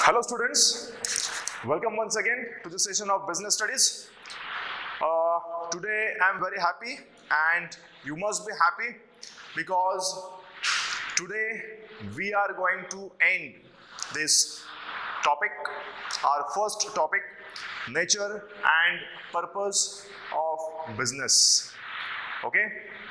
Hello students, welcome once again to the session of business studies. Today I am very happy and you must be happy because today we are going to end this topic, our first topic, nature and purpose of business. Okay,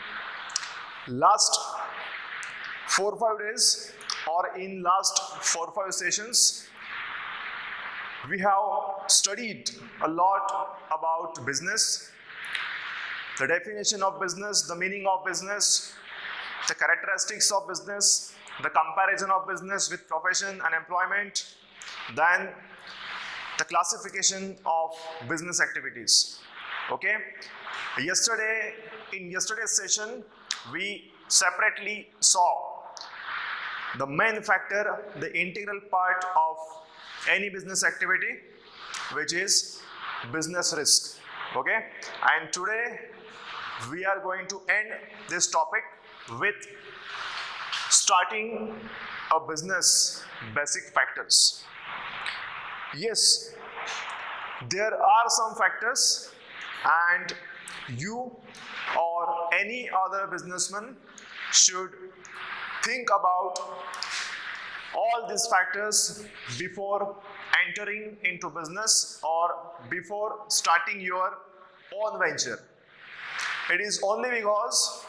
last 4-5 days or in last 4-5 sessions we have studied a lot about business, the definition of business, the meaning of business, the characteristics of business, the comparison of business with profession and employment, then the classification of business activities. Okay, in yesterday's session we separately saw the main factor, the integral part of any business activity, which is business risk. Okay, and today we are going to end this topic with starting a business basic factors. Yes, there are some factors and you or any other businessman should think about all these factors before entering into business or before starting your own venture. It is only because,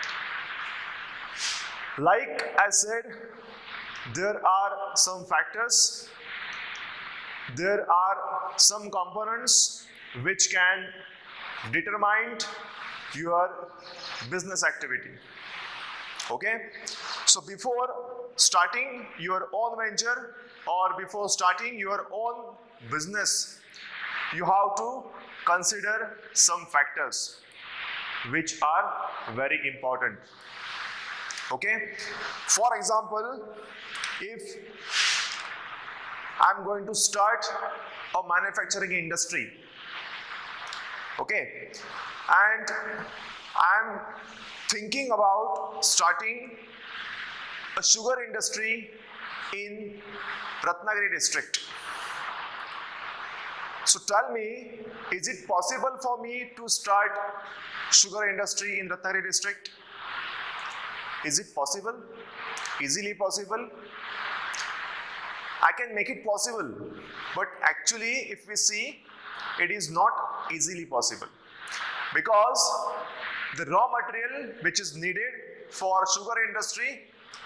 like I said, there are some factors, there are some components which can determine your business activity. Okay, so before starting your own venture or before starting your own business, you have to consider some factors which are very important. Okay, for example, if I'm going to start a manufacturing industry, okay, and I'm thinking about starting a sugar industry in Ratnagiri district. So tell me, is it possible for me to start sugar industry in Ratnagiri district? Is it possible? Easily possible? I can make it possible, but actually if we see, it is not easily possible because the raw material which is needed for sugar industry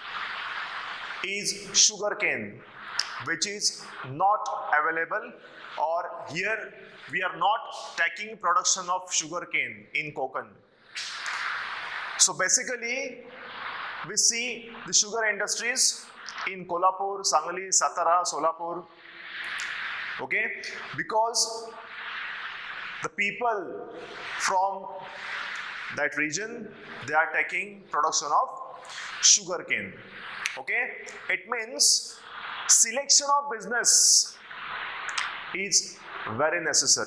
is sugar cane, which is not available, or here we are not taking production of sugar cane in Konkan. So basically we see the sugar industries in Kolhapur, Sangli, Satara, Solapur. Okay, because the people from that region, they are taking production of sugar cane. Okay, it means selection of business is very necessary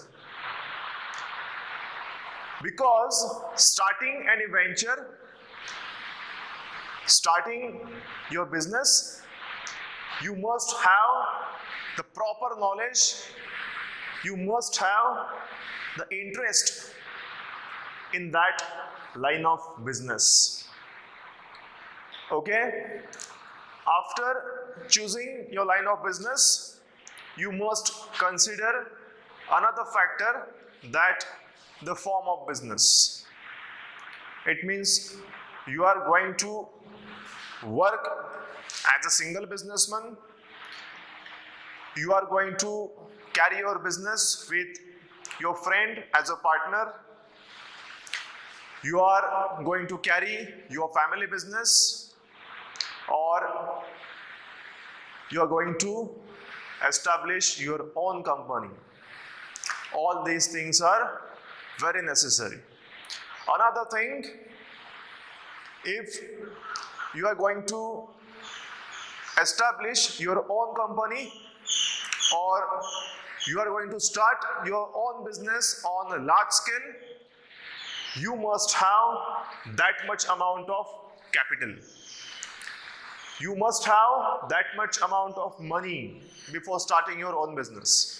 because starting any venture, starting your business, you must have the proper knowledge, you must have the interest in that line of business. Okay, after choosing your line of business, you must consider another factor, that the form of business. It means you are going to work as a single businessman, you are going to carry your business with your friend as a partner, you are going to carry your family business, or you are going to establish your own company. All these things are very necessary. Another thing, if you are going to establish your own company or you are going to start your own business on a large scale, you must have that much amount of capital. You must have that much amount of money before starting your own business.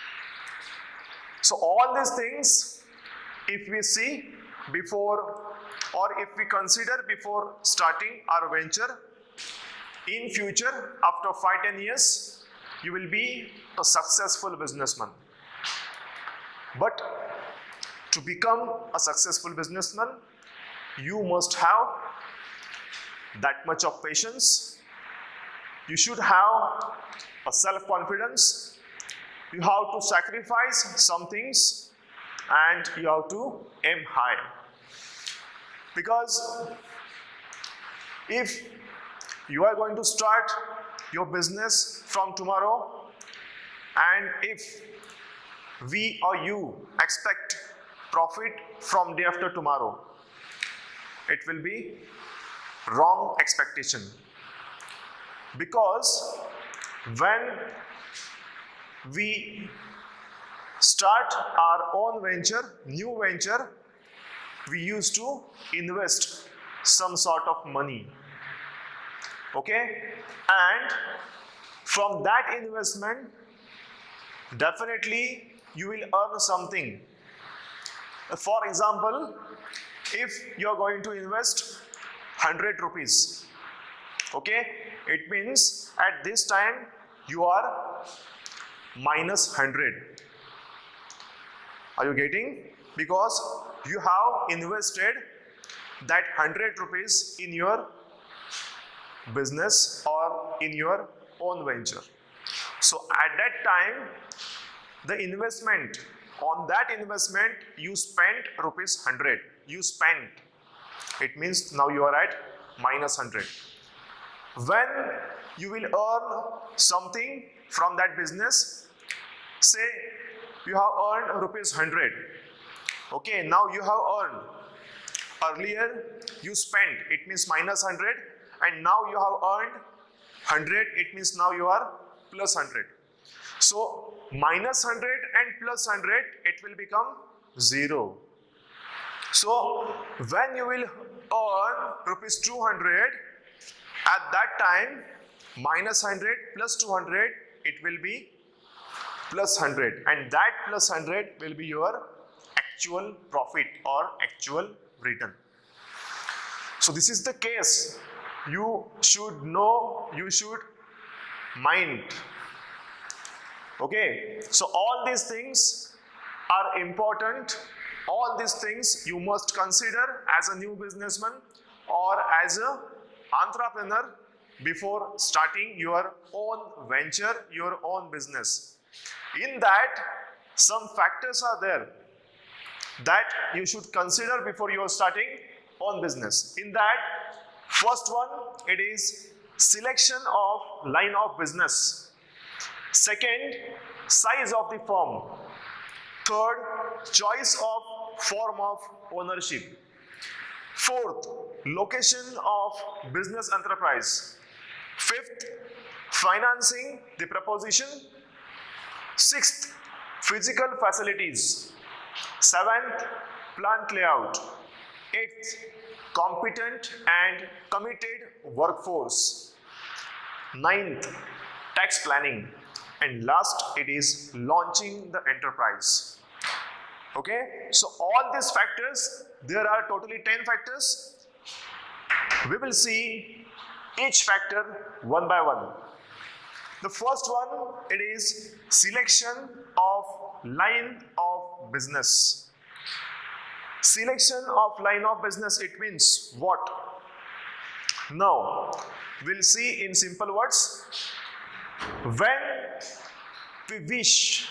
So all these things, if we see before, or if we consider before starting our venture, in future, after 5-10 years, you will be a successful businessman. But to become a successful businessman, you must have that much of patience. You should have a self-confidence. You have to sacrifice some things and you have to aim high. Because if you are going to start your business from tomorrow, and if we or you expect profit from day after tomorrow, it will be wrong expectation. Because when we start our own venture, new venture, we used to invest some sort of money. Okay? And from that investment, definitely you will earn something. For example, if you are going to invest 100 rupees, okay, it means at this time you are minus 100. Are you getting? Because you have invested that 100 rupees in your business or in your own venture. So at that time, the investment, on that investment, you spent rupees 100. You spent. It means now you are at minus 100. When you will earn something from that business, say you have earned rupees 100. Okay, now you have earned. Earlier you spent, it means minus 100, and now you have earned 100, it means now you are plus 100. So minus 100 and plus 100, it will become 0. So when you will earn rupees 200, at that time minus 100 plus 200, it will be plus 100, and that plus 100 will be your actual profit or actual return. So this is the case. You should know, you should mind. Okay, so all these things are important. All these things you must consider as a new businessman or as an entrepreneur before starting your own venture, your own business. In that, some factors are there that you should consider before you are starting own business. In that, first one, it is selection of line of business. Second, size of the firm. Third, choice of form of ownership. Fourth, location of business enterprise. Fifth, financing the proposition. Sixth, physical facilities. Seventh, plant layout. Eighth, competent and committed workforce. Ninth, tax planning. And last, it is launching the enterprise. Okay, so all these factors, there are totally 10 factors. We will see each factor one by one. The first one, it is selection of line of business. Selection of line of business, it means what? Now, we'll see in simple words. When we wish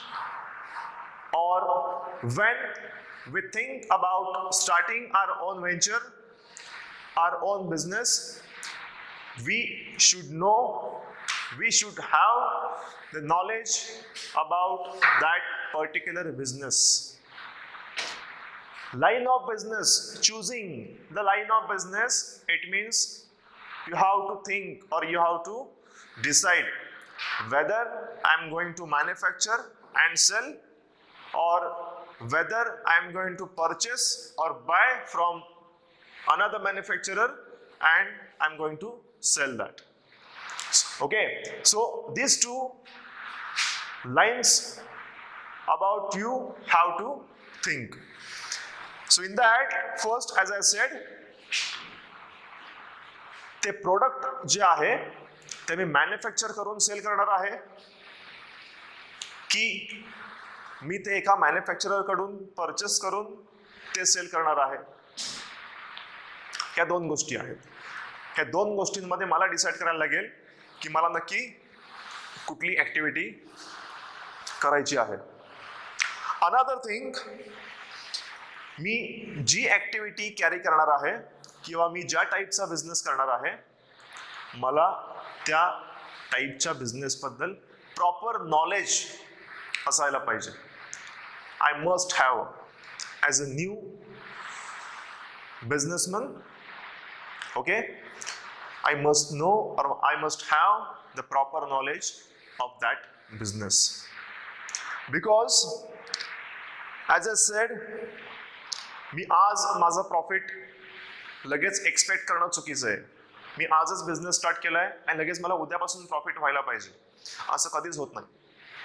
or when we think about starting our own venture, our own business, we should know, we should have the knowledge about that particular business. Line of business, choosing the line of business, it means you have to think or you have to decide whether I am going to manufacture and sell or whether I am going to purchase or buy from another manufacturer and I am going to sell that. Okay, so these two lines about you have to think. So in that, first as I said, ते product जे आहे ते मी manufacture करून sale करणार आहे की मी ते एका मॅन्युफॅक्चरर कडून परचेस करून ते सेल करणार आहे. ह्या दोन गोष्टी आहेत. ह्या दोन गोष्टींमध्ये मला डिसाईड करायला लागेल की मला नक्की कुठली ऍक्टिव्हिटी करायची आहे. अनदर थिंग, मी जी ऍक्टिव्हिटी कॅरी करणार आहे किंवा मी ज्या टाईपचा बिझनेस करणार आहे, मला त्या टाईपच्या बिझनेस बद्दल प्रॉपर नॉलेज असायला पाहिजे. I must have as a new businessman, okay, I must know or I must have the proper knowledge of that business. Because as I said, मी आज माझा प्रॉफिट लगेच एक्सपेक्ट करणं चुकीचं आहे. मी आजच बिझनेस स्टार्ट केलाय आणि लगेच मला उद्यापासून प्रॉफिट व्हायला पाहिजे असं कधीच होत नाही.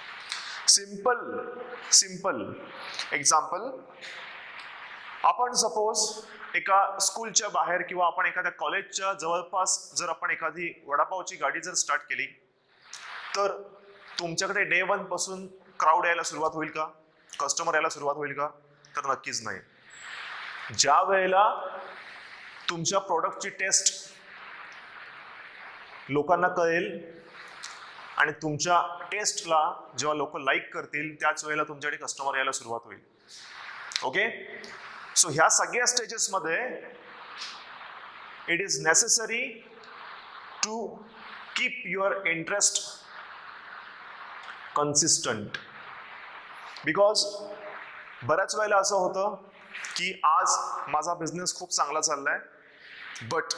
सिंपल एक्झाम्पल, आपण सपोज एका स्कूलच्या बाहेर किंवा आपण एखाद्या कॉलेजच्या जवळपास जर आपण एखादी वडापावची गाडी जर स्टार्ट केली, तर तुमच्याकडे डे 1 पासून क्राऊड यायला सुरुवात होईल का? कस्टमर यायला सुरुवात होईल का? तर नक्कीच नाही. ज्या वेळेला तुमच्या प्रोडक्टची टेस्ट लोकांना कळेल आणि तुमच्या टेस्टला जेव्हा लोक लाईक करतील, त्याच वेळेला तुमच्याकडे कस्टमर यायला सुरुवात होईल. ओके, सो ह्या सगळ्या स्टेजेसमध्ये it is necessary to keep your interest consistent. Because बऱ्याच वेळेला असं होतं की आज माझा बिझनेस खूप चांगला चाललाय, बट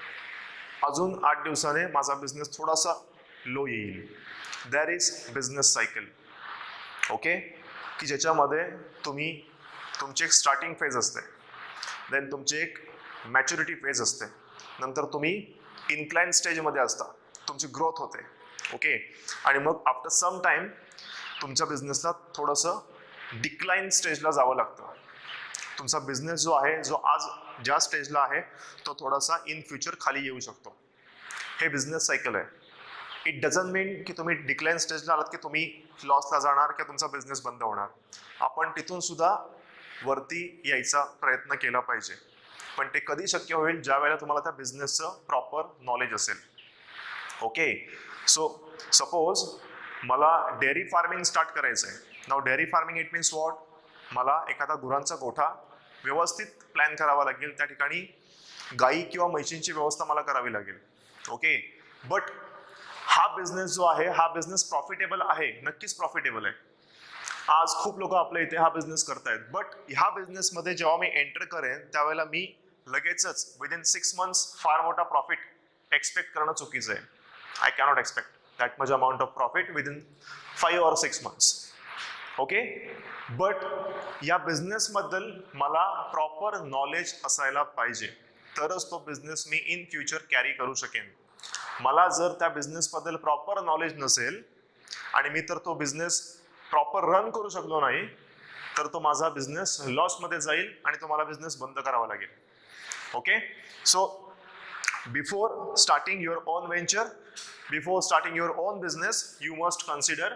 अजून 8 दिवसाने माझा बिझनेस थोडासा लो येईल. There is business cycle, okay, की ज्याच्यामध्ये तुमची एक स्टार्टिंग फेज असते, देन तुमची एक मॅच्युरिटी फेज असते, नंतर तुम्ही इन्क्लाइन स्टेजमध्ये असता, तुमची ग्रोथ होते. ओके, आणि मग आफ्टर सम टाइम तुमच्या बिझनेसला थोडंसं डिक्लाइन स्टेजला जावं लागतं. तुमचा बिझनेस जो आहे, जो आज ज्या स्टेजला आहे, तो थोडासा इन फ्युचर खाली येऊ शकतो. हे बिझनेस सायकल आहे. इट डझंट मीन की तुम्ही डिक्लाइन स्टेजला आलात की तुम्ही लॉसला जाणार किंवा तुमचा बिझनेस बंद होणार. आपण तिथून सुद्धा वरती यायचा प्रयत्न केला पाहिजे, पण ते कधी शक्य होईल? ज्या वेळेला तुम्हाला त्या बिझनेसचं प्रॉपर नॉलेज असेल. ओके, सो सपोज मला डेअरी फार्मिंग स्टार्ट करायचं आहे. नाव dairy farming it means what? मला एखादा गुरांचा गोठा व्यवस्थित प्लॅन करावा लागेल, त्या ठिकाणी गाई किंवा म्हशींची व्यवस्था मला करावी लागेल. ओके, बट हा बिझनेस जो आहे, हा बिझनेस प्रॉफिटेबल आहे, नक्कीच प्रॉफिटेबल आहे. आज खूप लोक आपल्या इथे हा बिझनेस करतायत, बट ह्या बिझनेसमध्ये जेव्हा मी एंटर करेन त्यावेळेला मी लगेचच विदिन 6 months फार मोठा प्रॉफिट एक्सपेक्ट करणं चुकीचं आहे. I cannot expect that much amount of profit within 5 or 6 months. Okay, but या बिझनेसबद्दल मला प्रॉपर नॉलेज असायला पाहिजे, तरच तो बिझनेस मी इन फ्युचर कॅरी करू शकेन. मला जर त्या बिझनेसबद्दल प्रॉपर नॉलेज नसेल आणि मी तर तो बिझनेस प्रॉपर रन करू शकलो नाही, तर तो माझा बिझनेस लॉसमध्ये जाईल आणि तो मला बिझनेस बंद करावा लागेल. Okay, so before starting your own venture, before starting your own business, you must consider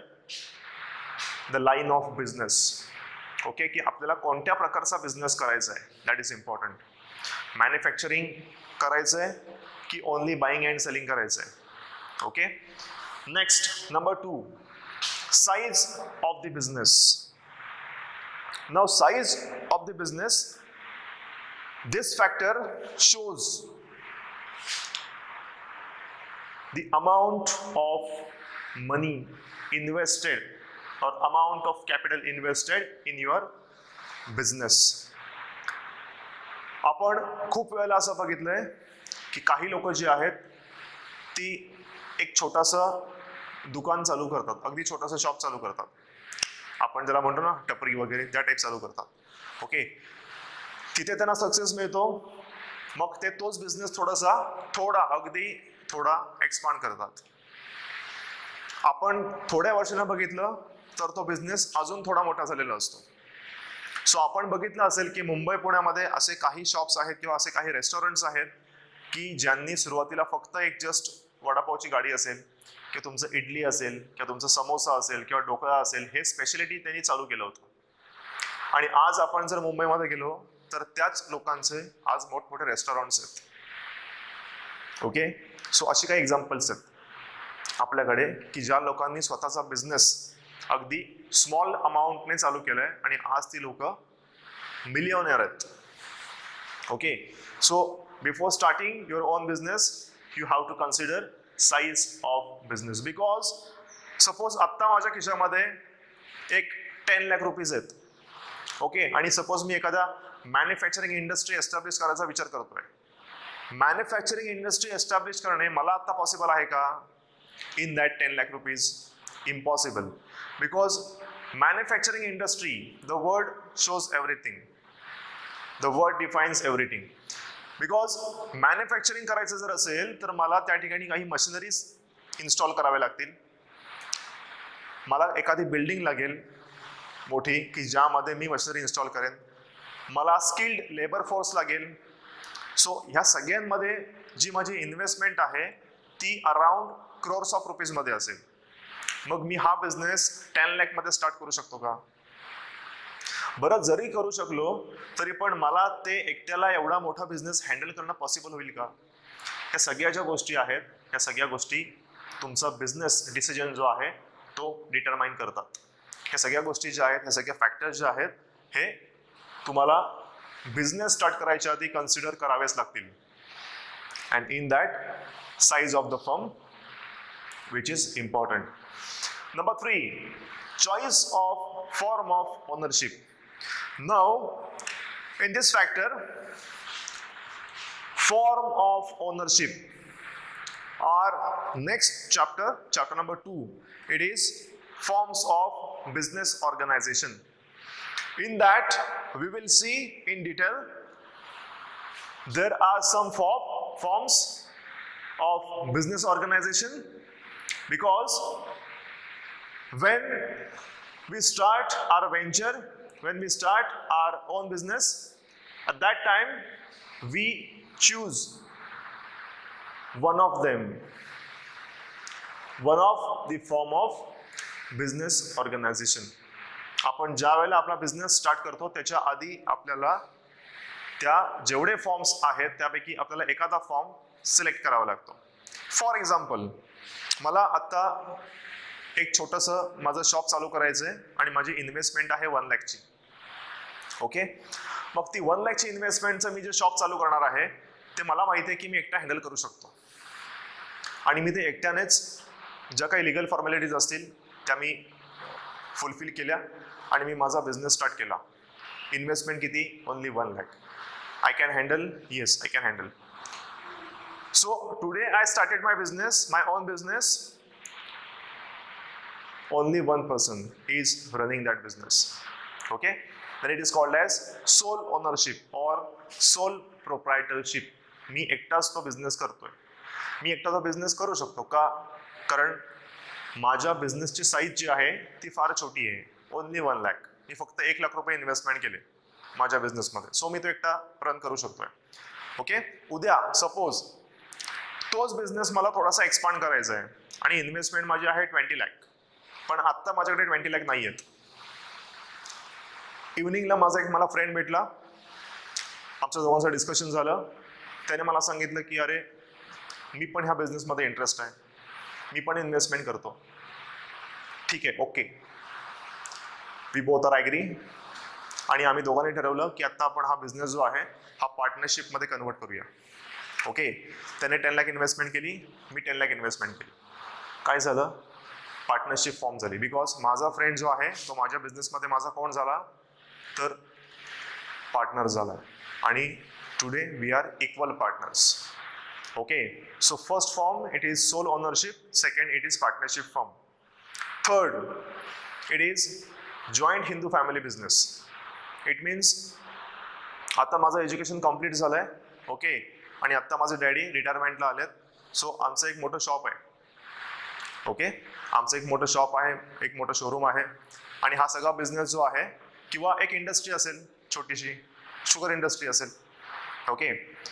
the line of business. Okay, की आपल्याला कोणत्या प्रकारचा बिझनेस करायचा आहे, दॅट इज इम्पॉर्टंट. मॅन्युफॅक्चरिंग करायचं आहे की ओनली बाईंग अँड सेलिंग करायचं आहे. Okay, next number 2, size of the business. Now size of the business, this factor shows the amount of money invested or amount of capital invested in your business. आपण खूप वेळेला असं बघितलंय की काही लोक जी आहेत ती एक छोटासा दुकान चालू करतात, अगदी छोटासा शॉप चालू करतात. आपण ज्याला म्हणतो ना टपरी वगैरे, त्या टाईप चालू करतात. ओके, तिथे त्यांना सक्सेस मिळतो, मग ते तोच बिझनेस थोडा अगदी थोडा एक्सपांड करतात. आपण थोड्या वर्षांना बघितलं तर तो बिझनेस अजून थोडा मोठा झालेला असतो. सो आपण बघितलं असेल की मुंबई पुण्यामध्ये असे काही शॉप्स आहेत किंवा असे काही रेस्टॉरंट्स आहेत की ज्यांनी सुरुवातीला फक्त एक जस्ट वडापावची गाडी असेल किंवा तुमचं इडली असेल किंवा तुमचं समोसा असेल किंवा ढोकळा असेल, हे स्पेशलिटी त्यांनी चालू केलं होतं. आणि आज आपण जर मुंबईमध्ये गेलो तर त्याच लोकांचे आज मोठमोठे रेस्टॉरंट्स आहेत. ओके, सो अशी काही एक्झाम्पल्स आहेत आपल्याकडे की ज्या लोकांनी स्वतःचा बिझनेस अगदी स्मॉल अमाऊंटने चालू केलंय आणि आज ती लोक मिलियनेअर आहेत. Okay, so before starting your own business you have to consider size of business. Because suppose आत्ता माझ्या खिशामध्ये एक 10 लाख रुपीज आहेत. ओके, आणि सपोज मी एखादा मॅन्युफॅक्चरिंग इंडस्ट्री एस्टॅब्लिश करायचा विचार करतोय. मॅन्युफॅक्चरिंग इंडस्ट्री एस्टॅब्लिश करणे मला आता पॉसिबल आहे का in that 10 lakh rupees? Impossible, because manufacturing industry, the word shows everything. The word defines everything. Because manufacturing करायचं जर असेल तर मला त्या ठिकाणी काही मशिनरीज इन्स्टॉल करावे लागतील. मला एखादी बिल्डिंग लागेल मोठी की ज्यामध्ये मी मशिनरी इन्स्टॉल करेन. मला स्किल्ड लेबर फोर्स लागेल. सो ह्या सगळ्यांमध्ये जी माझी इन्व्हेस्टमेंट आहे ती अराउंड crores ऑफ रुपीज मध्ये असेल. मग मी हा बिझनेस 10 लाख मध्ये स्टार्ट करू शकतो का? बरं, जरी करू शकलो तरी पण मला ते एकट्याला एवढा मोठा बिझनेस हँडल करणं पॉसिबल होईल का? या सगळ्या ज्या गोष्टी आहेत या सगळ्या गोष्टी तुमचा बिझनेस डिसिजन जो आहे तो डिटरमाइन करतात. ह्या सगळ्या गोष्टी ज्या आहेत, ह्या सगळ्या फॅक्टर्स ज्या आहेत, हे तुम्हाला बिझनेस स्टार्ट करायच्या आधी कन्सिडर करावेच लागतील. And in that size of the firm which is important. Number 3, choice of form of ownership. Now, in this factor, form of ownership, our next chapter, chapter number 2, it is forms of business organization. In that, we will see in detail, there are some forms of business organization. Because when we start our venture, when we start our own business, at that time we choose one of them, one of the form of business organization. आपण ज्या वेळेला आपला business start करतो त्याच्या आधी आपल्याला त्या जेवढे फॉर्म्स आहेत त्यापैकी आपल्याला एखादा फॉर्म सिलेक्ट करावा लागतो. फॉर एक्झाम्पल, मला आता एक छोटंसं माझं शॉप चालू करायचं आहे आणि माझी इन्व्हेस्टमेंट आहे 1 लाखची. ओके, मग ती 1 लाखची इन्व्हेस्टमेंटचं मी जे शॉप चालू करणार आहे ते मला माहिती आहे की मी एकटा हँडल करू शकतो. आणि मी ते एकट्यानेच ज्या काही लिगल फॉर्मॅलिटीज असतील त्या मी फुलफिल केल्या आणि मी माझा बिझनेस स्टार्ट केला. इन्व्हेस्टमेंट किती? Only 1 lakh. I can handle? Yes, I can handle. So today I started my business, my own business. Only one person is running that business. Okay? Then it is called as sole ownership or sole proprietorship. मी एकटाच तो business करतोय. मी एकटा तो business करू शकतो का? कारण माझ्या बिझनेसची साईज जी आहे ती फार छोटी आहे. ओनली 1 लाख. मी फक्त 1 लाख रुपये इन्व्हेस्टमेंट केले माझ्या बिझनेसमध्ये. सो मी तो एकटा रन करू शकतोय. ओके, उद्या सपोज तोच बिझनेस मला थोडासा एक्सपांड करायचा आहे आणि इन्व्हेस्टमेंट माझी आहे 20 लाख, पण आत्ता माझ्याकडे 20 लाख नाही आहेत. इव्हनिंगला माझा एक मला फ्रेंड भेटला, आमच्या दोघांचं डिस्कशन झालं. त्याने मला सांगितलं की अरे मी पण ह्या बिझनेसमध्ये इंटरेस्ट आहे, मी पण इन्व्हेस्टमेंट करतो. ठीक आहे, okay, we both are agree. आणि आम्ही दोघांनी ठरवलं की आता आपण हा बिझनेस जो आहे हा पार्टनरशिपमध्ये कन्वर्ट करूया. ओके, त्याने 10 लाख इन्व्हेस्टमेंट केली, मी 10 लाख इन्व्हेस्टमेंट केली. काय झालं? पार्टनरशिप फॉर्म झाली. बिकॉज माझा फ्रेंड जो आहे तो माझ्या बिझनेसमध्ये माझा कोण झाला तर पार्टनर झाला. आणि today we are equal partners. Okay, so first form it is sole ownership, second it is partnership form, third it is joint Hindu family business. It means आता माझं एज्युकेशन कम्प्लीट झालंय. ओके, आणि आत्ता माझे डॅडी रिटायरमेंटला आलेत. So आमचं एक मोठं शॉप आहे. ओके, आमचं एक मोठं शॉप आहे, एक मोठं शोरूम आहे आणि हा सगळा बिझनेस जो आहे किंवा एक इंडस्ट्री असेल छोटीशी, शुगर इंडस्ट्री असेल. ओके,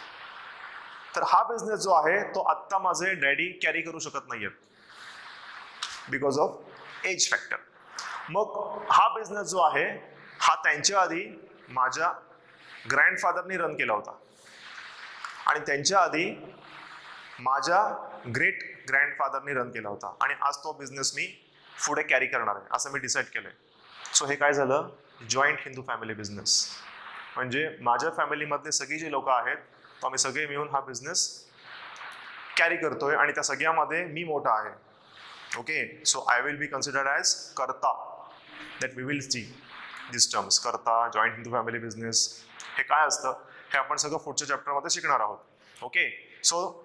तर हा बिझनेस जो आहे तो आत्ता माझे डॅडी कॅरी करू शकत नाहीयेत बिकॉज ऑफ एज फॅक्टर. मग हा बिझनेस जो आहे हा त्यांच्या आधी माझ्या ग्रँडफादरनी रन केला होता आणि त्यांच्या आधी माझ्या ग्रेट ग्रँडफादरनी रन केला होता आणि आज तो बिझनेस मी पुढे कॅरी करणार आहे असं मी डिसाईड केलंय. सो हे काय झालं, जॉईंट हिंदू फॅमिली बिझनेस. म्हणजे माझ्या फॅमिलीमधले सगळी जी लोक आहेत तो आम्ही सगळे मिळून हा बिझनेस कॅरी करतोय आणि त्या सगळ्यामध्ये मी मोठा आहे. Okay, so I will be considered as karta. That we will see this terms, karta, joint Hindu family business हे काय असतं हे आपण सगळं पुढच्या चॅप्टरमध्ये शिकणार आहोत. Okay, so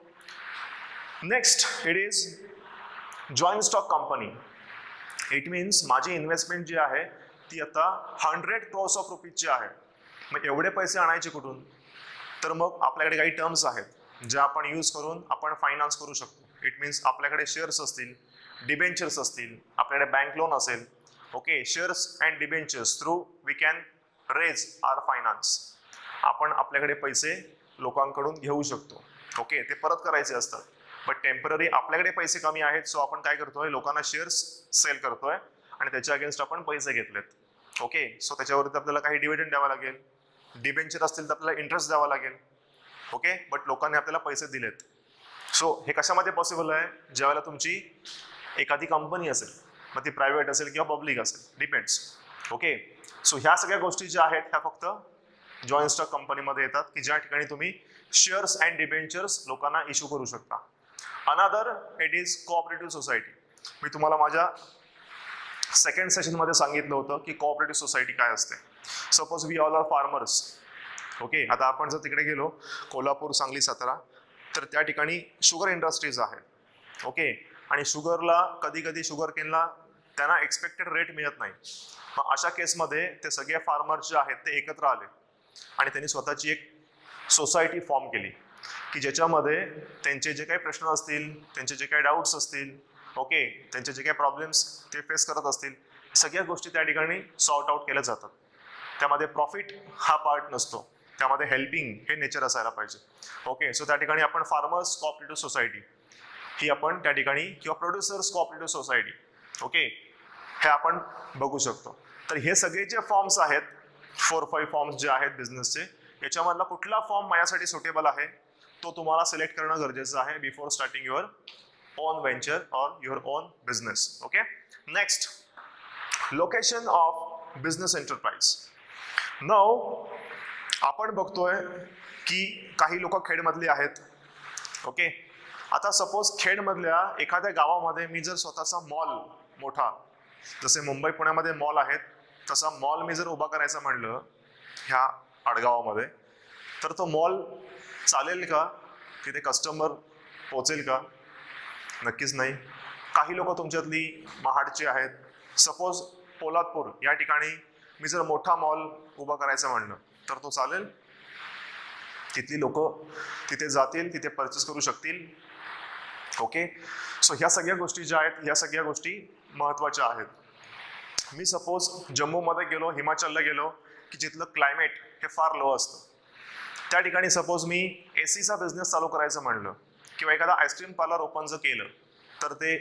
next it is joint stock company. It means माझी इन्व्हेस्टमेंट जी आहे ती आता 100 crores ऑफ रुपीजची आहे. मग एवढे पैसे आणायचे कुठून? तर मग आपल्याकडे काही टर्म्स आहेत ज्या आपण यूज करून आपण फायनान्स करू शकतो. इट मीन्स आपल्याकडे शेअर्स असतील, डिबेंचर्स असतील, आपल्याकडे बँक लोन असेल. Okay, shares and debentures through we can raise our finance. आपण आपल्याकडे पैसे लोकांकडून घेऊ शकतो. ओके, ते परत करायचे असतात. बट टेम्पररी आपल्याकडे पैसे कमी आहेत सो आपण काय करतोय, लोकांना शेअर्स सेल करतोय आणि त्याच्या अगेन्स्ट आपण पैसे घेतलेत. ओके, सो त्याच्यावरती आपल्याला काही डिव्हिडंड द्यावा लागेल. डिबेंचर असतील तर आपल्याला इंटरेस्ट द्यावा लागेल. ओके, बट लोकांनी आपल्याला पैसे दिलेत. सो हे कशामध्ये पॉसिबल आहे, ज्यावेळेला तुमची एखादी कंपनी असेल, मग ती प्रायव्हेट असेल किंवा पब्लिक असेल, डिपेंड्स. ओके, सो ह्या सगळ्या गोष्टी ज्या आहेत ह्या फक्त जॉईंट स्टॉक कंपनीमध्ये येतात की ज्या ठिकाणी तुम्ही शेअर्स अँड डिबेंचर्स लोकांना इश्यू करू शकता. Another it is cooperative society. मी तुम्हाला माझ्या सेकंड सेशनमध्ये सांगितलं होतं की कोऑपरेटिव्ह सोसायटी काय असते. Suppose we all are farmers. Okay, आता आपण जर तिकडे गेलो कोल्हापूर, सांगली, सातारा, तर त्या ठिकाणी शुगर इंडस्ट्रीज आहेत. ओके, आणि शुगरला कधी कधी शुगर केनला त्यांना एक्सपेक्टेड रेट मिळत नाही. मग अशा केसमध्ये ते सगळे फार्मर्स जे आहेत ते एकत्र आले आणि त्यांनी स्वतःची एक सोसायटी फॉर्म केली की ज्याच्यामध्ये त्यांचे जे काही प्रश्न असतील, त्यांचे जे काही डाऊट्स असतील, ओके, त्यांचे जे काही प्रॉब्लेम्स ते फेस करत असतील, सगळ्या गोष्टी त्या ठिकाणी सॉर्ट आउट केल्या जातात. त्यामध्ये प्रॉफिट हा पार्ट नसतो, त्यामध्ये हेल्पिंग हे नेचर असायला पाहिजे. ओके, सो त्या ठिकाणी आपण फार्मर्स कोऑपरेटिव्ह सोसायटी ही आपण त्या ठिकाणी किंवा प्रोड्युसर्स कोऑपरेटिव्ह सोसायटी, ओके, हे आपण बघू शकतो. तर हे सगळे जे फॉर्म्स आहेत, 4-5 फॉर्म्स जे आहेत बिझनेसचे, याच्यामधला कुठला फॉर्म माझ्यासाठी सुटेबल आहे तो तुम्हाला सिलेक्ट करणं गरजेचं आहे before starting your own venture और your own business. Okay, next, location of business enterprise. Now आपण बघतोय की काही लोक खेडमधली आहेत. ओके, आता सपोज खेडमधल्या एखाद्या गावामध्ये मी जर स्वतःचा मॉल मोठा, जसे मुंबई पुण्यामध्ये मॉल आहेत, तसा मॉल मी जर उभा करायचं म्हणलं ह्या आडगावामध्ये, तर तो मॉल चालेल का? तिथे कस्टमर पोचेल का? नक्कीच नाही. काही लोक तुमच्यातली महाडची आहेत. सपोज पोलादपूर या ठिकाणी मी जर मोठा मॉल उभा करायचं म्हणलं तर तो चालेल? तिथली लोक तिथे जातील, तिथे परचेस करू शकतील. ओके, सो ह्या सगळ्या गोष्टी ज्या आहेत ह्या सगळ्या गोष्टी महत्त्वाच्या आहेत. मी सपोज जम्मूमध्ये गेलो, हिमाचलला गेलो की जिथलं क्लायमेट हे फार लो असतं, त्या ठिकाणी सपोज मी एसीचा बिझनेस चालू करायचं म्हणलं किंवा एखादा आईस्क्रीम पार्लर ओपन जर केलं तर ते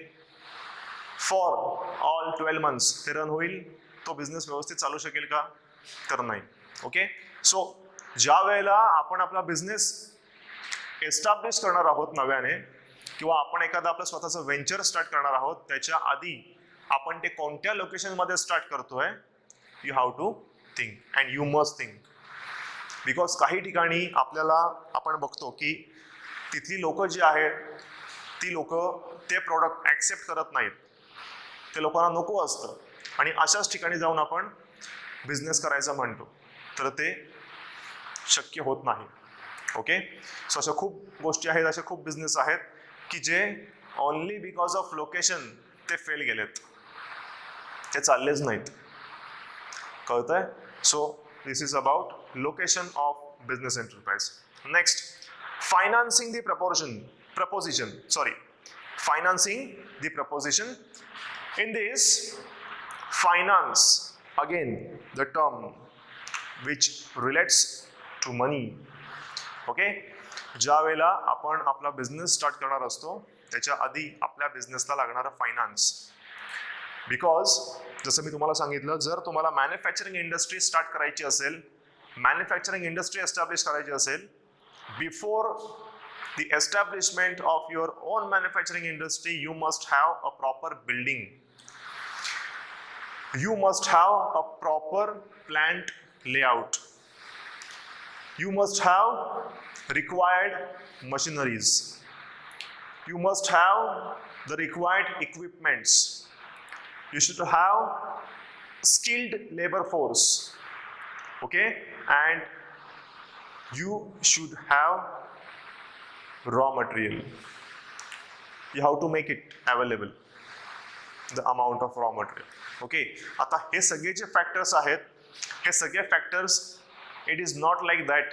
फॉर ऑल 12 months ते रन होईल? तो बिझनेस व्यवस्थित चालू शकेल का? तर नाही. ओके, सो ज्या वेळेला आपण आपला बिझनेस एस्टॅब्लिश करणार आहोत नव्याने किंवा आपण एखादा आपलं स्वतःचं व्हेंचर स्टार्ट करणार आहोत, त्याच्या आधी आपण ते कोणत्या लोकेशनमध्ये स्टार्ट करतोय, you have to think and you must think. Because काही ठिकाणी आपल्याला आपण बघतो की तिथली लोक जी आहेत ती लोक ते प्रोडक्ट ॲक्सेप्ट करत नाहीत, ते लोकांना नको असतं आणि अशाच ठिकाणी जाऊन आपण बिझनेस करायचं म्हणतो तर ते शक्य होत नाही. ओके, सो अशा खूप गोष्टी आहेत, अशा खूप बिझनेस आहेत की जे ओनली बिकॉज ऑफ लोकेशन ते फेल गेलेत, ते चाललेच नाहीत. कळतंय? So this is about location of business enterprise. Next, financing the financing the proposition. In this, finance, again the term which relates to money. Okay, ज्या वेळेला आपण आपला बिझनेस स्टार्ट करणार असतो त्याच्या आधी आपल्या बिझनेसला लागणारा फायनान्स, बिकॉज जसं मी तुम्हाला सांगितलं, जर तुम्हाला मॅन्युफॅक्चरिंग इंडस्ट्री स्टार्ट करायची असेल, मॅन्युफॅक्चरिंग इंडस्ट्री एस्टॅब्लिश करायची असेल, before the establishment of your own manufacturing industry, you must have a proper building. You must have a proper plant layout. You must have required machineries. You must have the required equipments. You should have skilled labor force. Okay? And you should have raw material. You have to make it available, the amount of raw material. Okay, आता हे सगळे जे factors आहेत, हे सगळे factors, it is not like that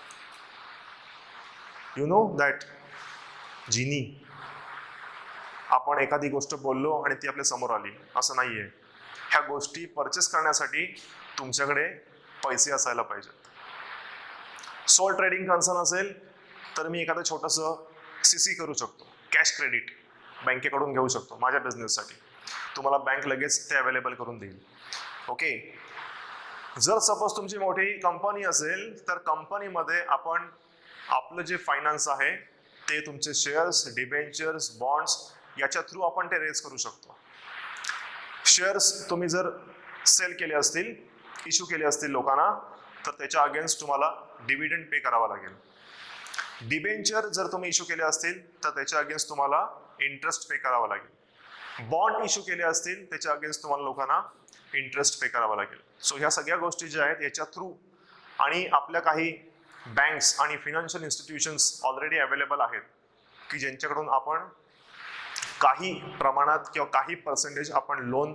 you know that जिनी आपण एखादी गोष्ट बोललो आणि ती आपल्या समोर आली, असं नाहीये. ह्या गोष्टी परचेस करण्यासाठी तुमच्याकडे पैसे असायला पाहिजेत. सोल ट्रेडिंग कन्सर्न असेल तर मी एखादं छोटंसं सीसी करू शकतो, कॅश क्रेडिट बँकेकडून घेऊ शकतो माझ्या बिझनेससाठी. तुम्हाला बँक लगेच ते अवेलेबल करून देईल. ओके, जर सपोज तुमची मोठी कंपनी असेल तर कंपनीमध्ये आपण आपलं जे फायनान्स आहे ते तुमचे शेअर्स, डिबेंचर्स, बॉन्ड्स याच्या थ्रू आपण ते रेज करू शकतो. शेअर्स तुम्ही जर सेल केले असतील, इश्यू केले असतील लोकांना, तर त्याच्या अगेन्स्ट तुम्हाला डिव्हिडंड पे करावा लागेल. डिबेंचर जर तुम्ही इश्यू केले असतील तर त्याच्या अगेन्स्ट तुम्हाला इंटरेस्ट पे करावा लागेल. बॉन्ड इश्यू केले असतील त्याच्या अगेन्स्ट तुम्हाला लोकांना इंटरेस्ट पे करावा लागेल. सो ह्या सगळ्या गोष्टी ज्या आहेत याच्या थ्रू, आणि आपल्या काही बँक्स आणि फिनान्शियल इन्स्टिट्यूशन्स ऑलरेडी अवेलेबल आहेत की ज्यांच्याकडून आपण काही प्रमाणात किंवा काही पर्सेंटेज आपण लोन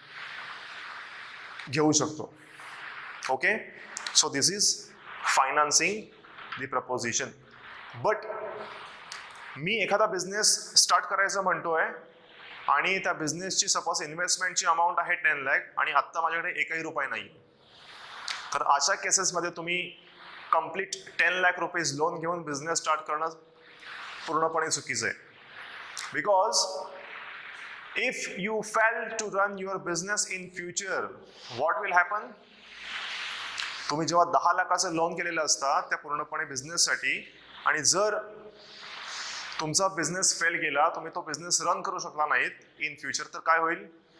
घेऊ शकतो. Okay, so this is financing the proposition. But मी एखादा बिझनेस स्टार्ट करायचं म्हणतोय आणि त्या बिझनेसची सपोज इन्व्हेस्टमेंटची अमाऊंट आहे 10 लाख आणि आत्ता माझ्याकडे एकही रुपये नाही, तर अशा केसेसमध्ये तुम्ही कम्प्लीट 10 लाख रुपीज लोन घेऊन बिझनेस स्टार्ट करणं पूर्णपणे चुकीचं आहे. Because if you fail to run your business in future, what will happen? तुम्ही जेव्हा 10 लाखाचं लोन केलेलं असता त्या पूर्णपणे बिझनेससाठी, आणि जर तुमचा बिझनेस फेल गेला, तुम्ही तो बिझनेस रन करू शकला नाहीत इन फ्युचर, तर काय होईल?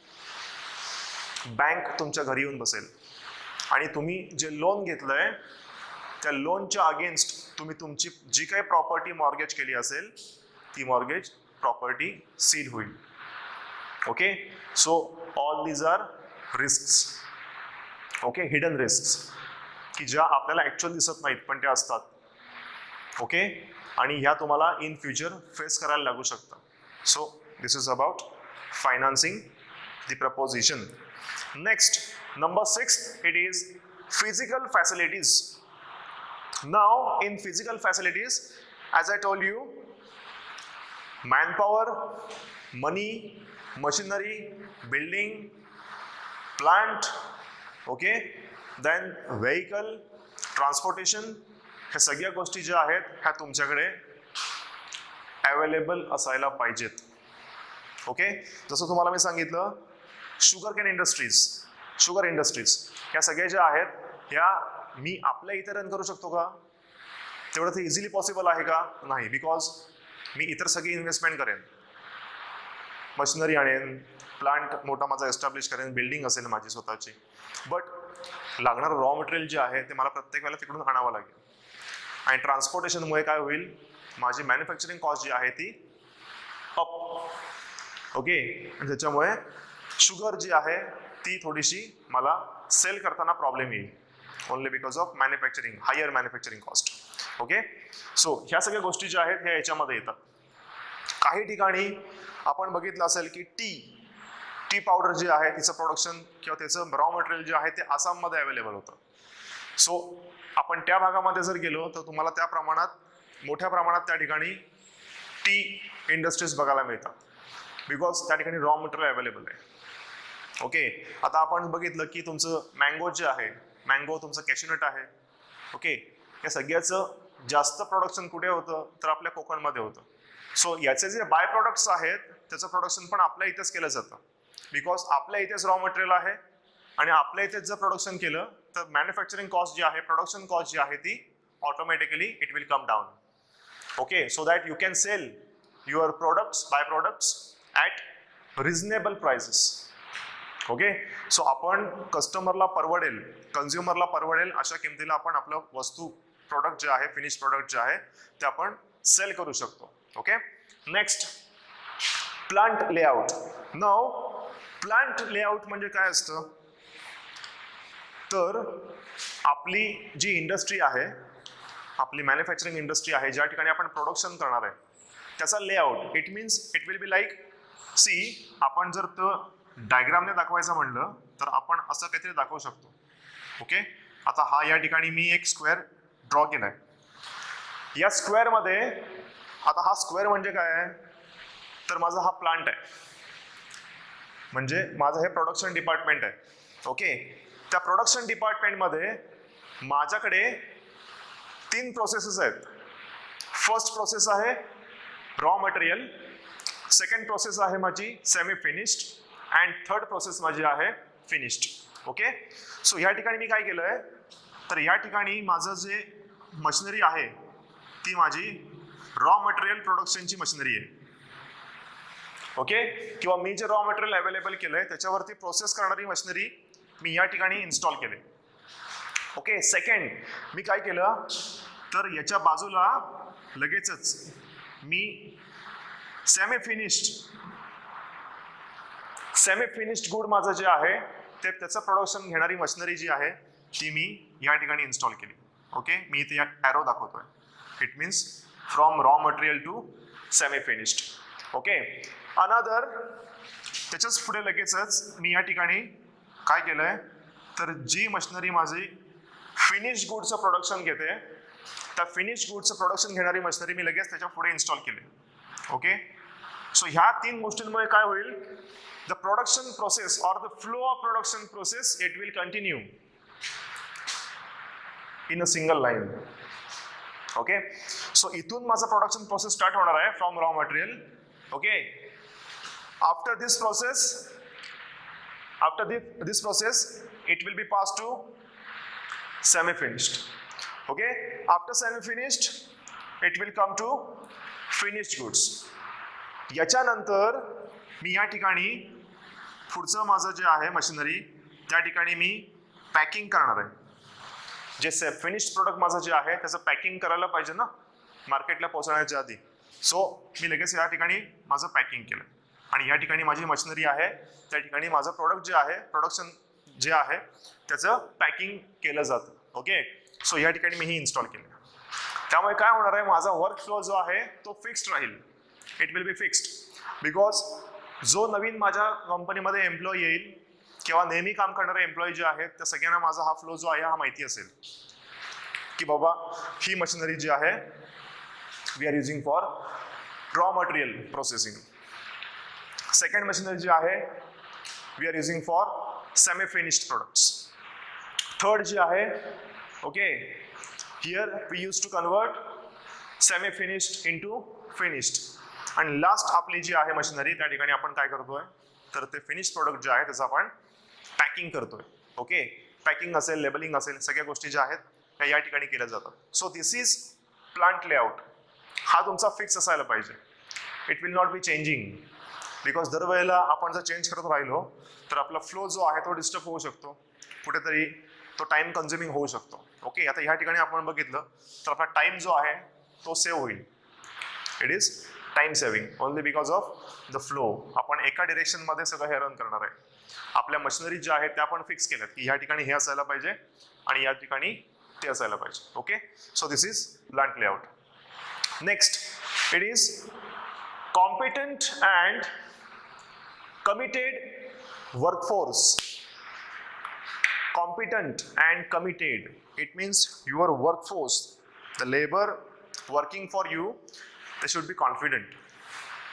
बँक तुमच्या घरी येऊन बसेल आणि तुम्ही जे लोन घेतलंय त्या लोनच्या अगेन्स्ट तुम्ही तुमची जी काही प्रॉपर्टी मॉर्गेज केली असेल ती मॉर्गेज प्रॉपर्टी सील होईल. Okay, so all these are risks. Okay, hidden risks की ज्या आपल्याला ऍक्च्युअल दिसत नाहीत पण त्या असतात. ओके, आणि ह्या तुम्हाला इन फ्युचर फेस करायला लागू शकतात. So this is about financing the proposition. Next, number 6, it is physical facilities. Now in physical facilities, as I told you, manpower, money, machinery, building, plant, okay, then vehicle, transportation, ह्या सगळ्या गोष्टी ज्या आहेत ह्या तुमच्याकडे अवेलेबल असायला पाहिजेत. Okay, जसं तुम्हाला मी सांगितलं, sugarcane industries, sugar industries ह्या सगळ्या ज्या आहेत ह्या मी आपल्या इथे रन करू शकतो का? तेवढं ते इझिली पॉसिबल आहे का? नाही, बिकॉज मी इतर सगळी इन्व्हेस्टमेंट करेन, मशिनरी आणेन, प्लांट मोठा माझा एस्टॅब्लिश करेन, बिल्डिंग असेल माझी स्वतःची, बट लागणारं रॉ मटेरियल जे आहे ते मला प्रत्येक वेळेला तिकडून आणावं लागेल. आणि ट्रान्सपोर्टेशनमुळे काय होईल? माझी मॅन्युफॅक्चरिंग कॉस्ट जी आहे ती अप. ओके, आणि त्याच्यामुळे शुगर जी आहे ती थोडीशी मला सेल करताना प्रॉब्लेम येईल, only because of manufacturing, higher manufacturing cost. Okay, so ह्या सगळ्या गोष्टी ज्या आहेत ह्या याच्यामध्ये येतात. काही ठिकाणी आपण बघितलं असेल की टी पावडर जी आहे तिचं प्रोडक्शन किंवा त्याचं रॉ मटेरियल जे आहे ते आसाममध्ये अवेलेबल होतं. सो आपण त्या भागामध्ये जर गेलो तर तुम्हाला त्या प्रमाणात, मोठ्या प्रमाणात त्या ठिकाणी टी इंडस्ट्रीज बघायला मिळतात, बिकॉज त्या ठिकाणी रॉ मटेरियल अवेलेबल आहे. ओके, आता आपण बघितलं की तुमचं मँगो जे आहे, मँगो तुमचं कॅशनट आहे. ओके, या सगळ्याचं जास्त प्रोडक्शन कुठे होतं तर आपल्या कोकणमध्ये होतं. सो याचे जे बाय प्रोडक्ट्स आहेत त्याचं प्रोडक्शन पण आपल्या इथेच केलं जातं, बिकॉज आपल्या इथेच रॉ मटेरियल आहे आणि आपल्या इथेच जर प्रोडक्शन केलं तर मॅन्युफॅक्चरिंग कॉस्ट जी आहे, प्रोडक्शन कॉस्ट जी आहे ती automatically it will come down. Okay, so that you can sell your products, buy products at reasonable prices. Okay, so आपण कस्टमरला परवडेल, कन्झ्युमरला परवडेल अशा किमतीला आपण आपलं वस्तू, प्रोडक्ट जे आहे, फिनिश प्रोडक्ट जे आहे ते आपण सेल करू शकतो. Okay, next plant layout. Now plant layout म्हणजे काय असतं तर आपली जी इंडस्ट्री आहे, आपली मॅन्युफॅक्चरिंग इंडस्ट्री आहे, ज्या ठिकाणी आपण प्रोडक्शन करणार आहे त्याचा layout. It means it will be like, see आपण जर तो डायग्रामने दाखवायचं म्हणलं तर आपण असं काहीतरी दाखवू शकतो. ओके, आता हा या ठिकाणी मी एक स्क्वेअर ड्रॉ केलाय. या स्क्वेअरमध्ये आता हा स्क्वेअर म्हणजे काय आहे तर माझा हा प्लांट आहे, म्हणजे माझं हे प्रोडक्शन डिपार्टमेंट आहे. ओके, त्या प्रोडक्शन डिपार्टमेंटमध्ये माझ्याकडे 3 प्रोसेसेस आहेत. फर्स्ट प्रोसेस आहे रॉ मटेरियल, सेकंड प्रोसेस आहे माझी semi finished and third process माझी आहे फिनिश्ड. ओके, सो या ठिकाणी मी काय केलंय तर या ठिकाणी माझं जे मशिनरी आहे ती माझी रॉ मटेरियल प्रोडक्शनची मशिनरी आहे. ओके, किंवा मी जे रॉ मटेरियल अवेलेबल केलंय त्याच्यावरती प्रोसेस करणारी मशिनरी मी या ठिकाणी इन्स्टॉल केले. ओके, सेकंड मी काय केलं तर याच्या बाजूला लगेचच मी सेमी फिनिश्ड गुड माझं जे आहे ते त्याचं प्रोडक्शन घेणारी मशिनरी जी आहे ती मी या ठिकाणी इन्स्टॉल केली. ओके, मी इथे ॲरो दाखवतोय. It means from raw material to semi finished. Okay, another त्याच्याच पुढे लगेचच मी या ठिकाणी काय केलंय तर जी मशिनरी माझी फिनिश गुडचं प्रोडक्शन घेते त्या फिनिश गुडचं प्रोडक्शन घेणारी मशिनरी मी लगेच त्याच्या पुढे इन्स्टॉल केली. ओके, सो ह्या 3 गोष्टींमुळे काय होईल, the production process or the flow of production process it will continue in a single line. Okay, so इथून माझा प्रोडक्शन प्रोसेस स्टार्ट होणार आहे from raw material. Okay, after this process it will be passed to semi finished. Okay, after semi finished it will come to finished goods. याच्यानंतर मी या ठिकाणी पुढचं माझं जे आहे मशिनरी त्या ठिकाणी मी पॅकिंग करणार आहे. जे फिनिश्ड प्रोडक्ट माझं जे आहे त्याचं पॅकिंग करायला पाहिजे ना मार्केटला पोहोचण्याच्या आधी. सो मी लगेच या ठिकाणी माझं पॅकिंग केलं आणि या ठिकाणी माझी मशिनरी आहे त्या ठिकाणी माझं प्रोडक्ट जे आहे, प्रोडक्शन जे आहे त्याचं पॅकिंग केलं जातं. ओके, सो या ठिकाणी मी ही इन्स्टॉल केलं. त्यामुळे काय होणार आहे, माझा वर्क फ्लो जो आहे तो फिक्स्ड राहील. It will be fixed because जो नवीन माझ्या कंपनीमध्ये एम्प्लॉई येईल किंवा नेहमी काम करणारे एम्प्लॉई जे आहेत त्या सगळ्यांना माझा हा फ्लो जो आहे हा माहिती असेल की बाबा ही मशिनरी जी आहे we are using for raw material processing. Second machinery जी आहे we are using for semi finished products. Third जी आहे, okay, here we use to convert semi finished into finished. आणि लास्ट आपली जी आहे मशिनरी त्या ठिकाणी आपण काय करतोय तर ते फिनिश प्रोडक्ट जे आहे त्याचं आपण पॅकिंग करतोय. ओके, पॅकिंग असेल, लेबलिंग असेल, सगळ्या गोष्टी ज्या आहेत त्या या ठिकाणी केल्या जातात. So this is plant layout. हा तुमचा फिक्स असायला पाहिजे. It will not be changing because दरवेळेला आपण जर चेंज करत राहिलो तर आपला फ्लो जो आहे तो डिस्टर्ब होऊ शकतो, कुठेतरी तो टाइम कन्झ्युमिंग होऊ शकतो. ओके, आता ह्या ठिकाणी आपण बघितलं तर आपला टाइम जो आहे तो सेव्ह होईल. It is time saving only because of the flow. आपण एका डिरेक्शनमध्ये सगळं हे रन करणार आहे. आपल्या मशिनरी ज्या आहेत त्या आपण फिक्स केल्यात की ह्या ठिकाणी हे असायला पाहिजे आणि या ठिकाणी ते असायला पाहिजे. Okay, so this is plant layout. Next, it is competent and committed workforce. Competent and committed, it means your workforce, the labor working for you, they should be confident.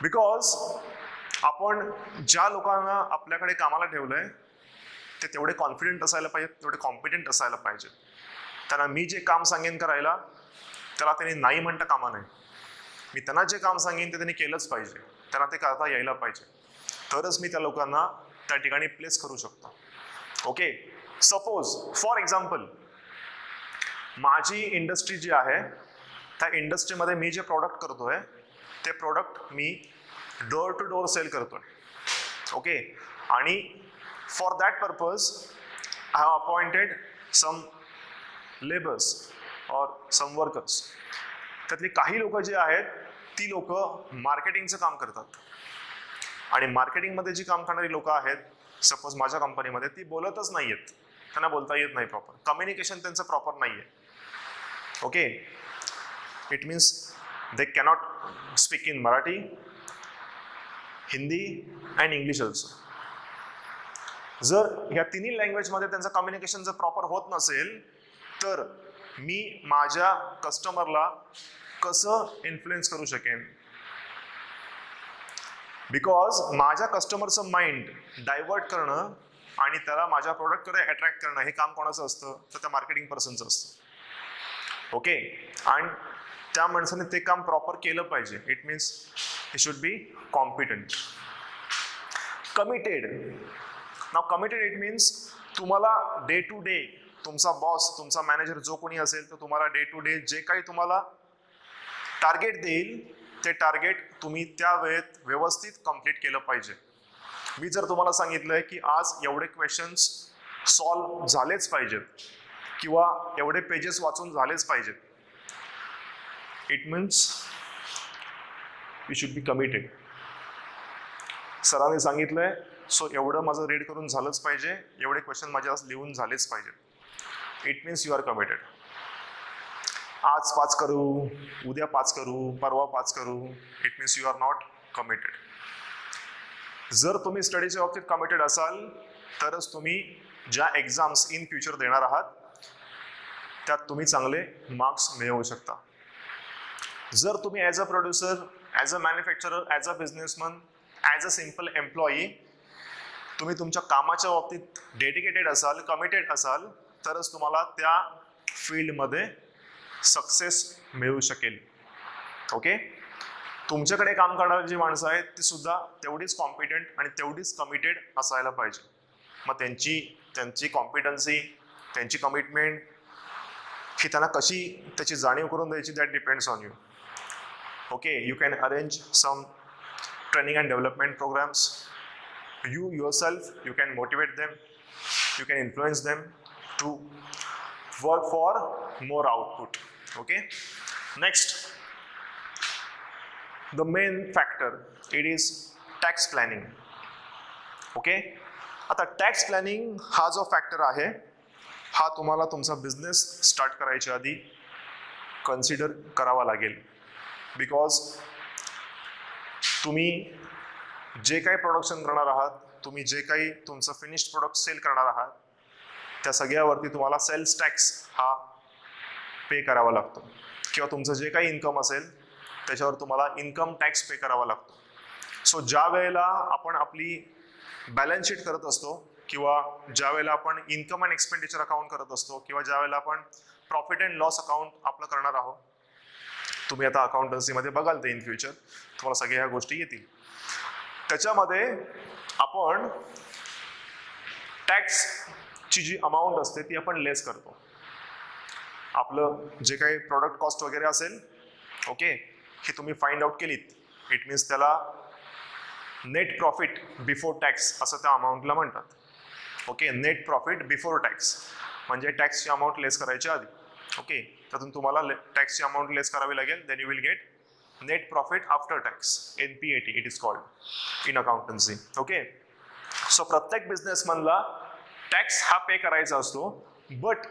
Because आपण ज्या लोकांना आपल्याकडे कामाला ठेवलंय ते तेवढे कॉन्फिडंट असायला पाहिजेत, तेवढे कॉम्पिटंट असायला पाहिजे. त्यांना मी जे काम सांगेन करायला त्याला त्यांनी नाही म्हणता कामा नये. मी त्यांना जे काम सांगेन ते त्यांनी केलंच पाहिजे, त्यांना ते करता यायला पाहिजे, तरच मी त्या लोकांना त्या ठिकाणी प्लेस करू शकतो. ओके, सपोज फॉर एक्झाम्पल माझी इंडस्ट्री जी आहे त्या इंडस्ट्रीमध्ये मी जे प्रॉडक्ट करतोय ते प्रॉडक्ट मी डोर टू डोर सेल करतोय. ओके, आणि for that purpose I have appointed some labours और सम वर्कर्स. त्यातली काही लोक जे आहेत ती लोक मार्केटिंगचं काम करतात, आणि मार्केटिंगमध्ये जी काम करणारी लोक आहेत सपोज माझ्या कंपनीमध्ये ती बोलतच नाही आहेत, त्यांना बोलता येत नाही प्रॉपर, कम्युनिकेशन त्यांचं प्रॉपर नाही आहे. Okay, it means they cannot speak in Marathi, Hindi and English also. जर ह्या तिन्ही लँग्वेजमध्ये त्यांचं कम्युनिकेशन जर प्रॉपर होत नसेल तर मी माझ्या कस्टमरला कसं इन्फ्लुएन्स करू शकेन? बिकॉज माझ्या कस्टमरचं माइंड डायव्हर्ट करणं आणि त्याला माझ्या प्रोडक्टकडे अट्रॅक्ट करणं हे काम कोणाचं असतं? तर त्या मार्केटिंग पर्सनचं असतं. ओके, आणि त्या माणसाने ते काम प्रॉपर केलं पाहिजे. It means he should be competent. Committed. Now committed it means तुम्हाला डे टू डे तुमचा बॉस, तुमचा मॅनेजर जो कोणी असेल तर तुम्हाला डे टू डे जे काही तुम्हाला टार्गेट देईल ते टार्गेट तुम्ही त्या वेळेत व्यवस्थित कंप्लीट केलं पाहिजे. मी जर तुम्हाला सांगितलंय की आज एवढे क्वेश्चन्स सॉल्व झालेच पाहिजेत किंवा एवढे पेजेस वाचून झालेच पाहिजेत, it means you should be committed. सरांनी सांगितलंय सो एवढं माझं रीड करून झालंच पाहिजे, एवढे क्वेश्चन माझ्या लिहून झालेच पाहिजे. It means you are committed. आज 5 करू, उद्या 5 करू, परवा 5 करू, it means you are not committed. जर तुम्ही स्टडीच्या बाबतीत कमिटेड असाल तरच तुम्ही ज्या एक्झाम्स इन फ्युचर देणार आहात त्यात तुम्ही चांगले मार्क्स मिळवू शकता. जर तुम्ही as a producer, as a manufacturer, as a businessman, as a simple employee तुम्ही तुमच्या कामाच्या बाबतीत डेडिकेटेड असाल, कमिटेड असाल तरच तुम्हाला त्या फील्डमध्ये सक्सेस मिळू शकेल. ओके, तुमच्याकडे काम करणारी जी माणसं आहेत ती सुद्धा तेवढीच कॉम्पिटंट आणि तेवढीच कमिटेड असायला पाहिजे. मग त्यांची कॉम्पिटन्सी, त्यांची कमिटमेंट ही त्यांना कशी त्याची जाणीव करून द्यायची, that depends on you. Okay, you can arrange some training and development programs. You yourself, you can motivate them, you can influence them to work for more output. Okay, next, the main factor, it is tax planning. Okay, आता tax planning हा जो factor आहे हा तुम्हाला तुमचा business start करायच्या आधी consider करावा लागेल. बिकॉज तुम्ही जे काही प्रोडक्शन करणार आहात, तुम्ही जे काही तुमचं फिनिश्ड प्रोडक्ट सेल करणार आहात त्या सगळ्यावरती तुम्हाला सेल्स टॅक्स हा पे करावा लागतो, किंवा तुमचं जे काही इन्कम असेल त्याच्यावर तुम्हाला इन्कम टॅक्स पे करावा लागतो. सो ज्या वेळेला आपण आपली बॅलन्स शीट करत असतो किंवा ज्या वेळेला आपण इन्कम अँड एक्सपेंडिचर अकाउंट करत असतो किंवा ज्या वेळेला आपण प्रॉफिट अँड लॉस अकाउंट आपलं करणार आहोत, तुम्ही आता अकाउंटन्सीमध्ये बघाल ते इन फ्युचर तुम्हाला सगळ्या ह्या गोष्टी येतील. त्याच्यामध्ये आपण टॅक्सची जी अमाऊंट असते ती आपण लेस करतो. आपलं जे काही प्रोडक्ट कॉस्ट वगैरे असेल, ओके, ही तुम्ही फाइंड आउट केलीत, इट मीन्स त्याला नेट प्रॉफिट बिफोर टॅक्स असं त्या अमाऊंटला म्हणतात. Okay, net profit before tax म्हणजे टॅक्सची अमाऊंट लेस करायच्या आधी. ओके, त्यातून तुम्हाला टॅक्सची अमाऊंट लेस करावी लागेल, then you will get net profit after tax, NPAT it is called in accountancy. Okay, so प्रत्येक बिझनेसमॅनला टॅक्स हा पे करायचा असतो, but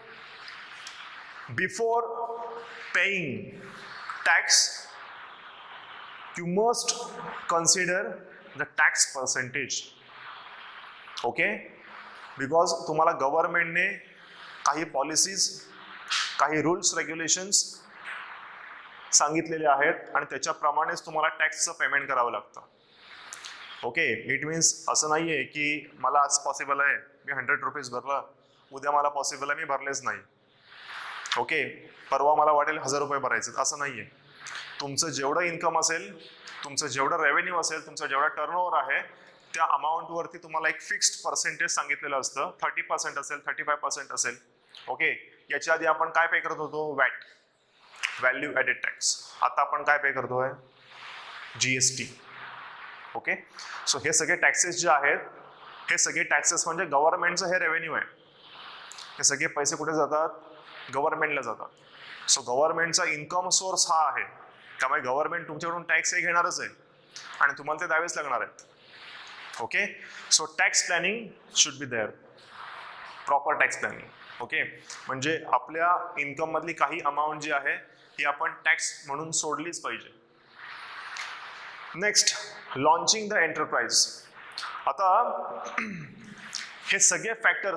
before paying tax you must consider the tax percentage. Okay, because तुम्हाला गव्हर्नमेंटने काही पॉलिसीज, काही rules regulations सांगितलेले आहेत आणि त्याच्याप्रमाणेच तुम्हाला टॅक्सचं पेमेंट करावं लागतं. ओके, इट मीन्स असं नाही आहे की मला आज पॉसिबल आहे मी 100 रुपीज भरलं, उद्या मला पॉसिबल आहे मी भरलेच नाही. ओके, परवा मला वाटेल 1000 रुपये भरायचे, असं नाही आहे. तुमचं जेवढं इन्कम असेल, तुमचं जेवढं रेव्हेन्यू असेल, तुमचं जेवढं टर्नओव्हर आहे त्या अमाऊंटवरती तुम्हाला एक फिक्स्ड पर्सेंटेज सांगितलेलं असतं. 30% असेल, 35% असेल. ओके, याच्या आधी आपण काय पे करत होतो? VAT, value added tax. आता आपण काय पे करतोय? GST. ओके, सो हे सगळे टॅक्सेस जे आहेत, हे सगळे टॅक्सेस म्हणजे गव्हर्नमेंटचं हे रेव्हेन्यू आहे. हे सगळे पैसे कुठे जातात? गव्हर्नमेंटला जातात. सो गव्हर्नमेंटचा इन्कम सोर्स हा आहे. त्यामुळे गव्हर्नमेंट तुमच्याकडून टॅक्स हे घेणारच आहे आणि तुम्हाला ते द्यावेच लागणार आहेत. Okay, so tax planning should be there, proper tax planning. Okay, म्हणजे आपल्या इन्कम मधली काही अमाऊंट जी आहे ही आपण टॅक्स म्हणून सोडलीच पाहिजे. Next, launching the enterprise. आता हे सगळे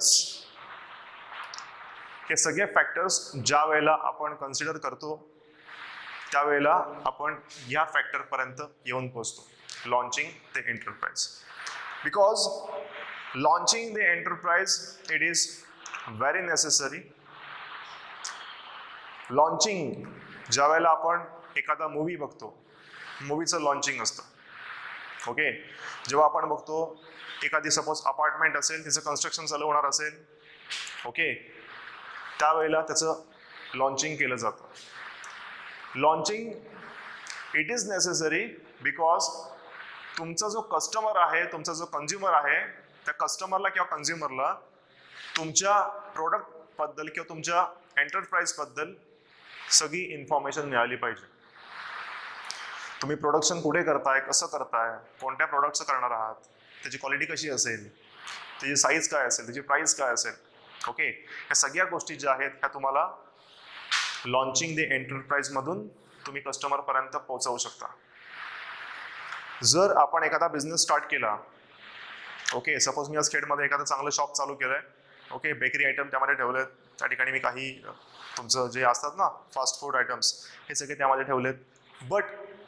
फॅक्टर्स ज्या वेळेला आपण कन्सिडर करतो त्यावेळेला आपण या फॅक्टर पर्यंत येऊन पोहोचतो. Launching the enterprise. Because launching the enterprise it is very necessary. Launching ज्या वेळेला आपण एखादा मूवी बघतो, मूवीचं लॉन्चिंग असतं. ओके, जेव्हा आपण बघतो एखादी सपोज अपार्टमेंट असेल, तिचं कन्स्ट्रक्शन चालू होणार असेल, ओके, त्यावेळेला त्याचं लॉन्चिंग केलं जातं. Launching it is necessary because तुमचा जो कस्टमर आहे, तुमचा जो कंझ्युमर आहे, त्या कस्टमरला किंवा कंझ्युमरला तुमच्या प्रोडक्टबद्दल किंवा तुमच्या एंटरप्राइजबद्दल सगळी इन्फॉर्मेशन मिळाली पाहिजे. तुम्ही प्रोडक्शन कुठे करताय, कसं करताय, कोणत्या प्रोडक्टचं करणार आहात, त्याची क्वालिटी कशी असेल, त्याची साईज काय असेल, त्याची प्राइस काय असेल. ओके, ह्या सगळ्या गोष्टी ज्या आहेत ह्या तुम्हाला लॉन्चिंग द एंटरप्राइज मधून तुम्ही कस्टमर पर्यंत पोहोचवू शकता. जर आपण एखादा बिझनेस स्टार्ट केला, ओके, सपोज मी या स्टेटमध्ये एखादं चांगलं शॉप चालू केलंय, ओके, बेकरी आयटम त्यामध्ये ठेवलेत, त्या ठिकाणी मी काही तुमचं जे असतात ना फास्ट फूड आयटम्स हे सगळे त्यामध्ये ठेवलेत. बट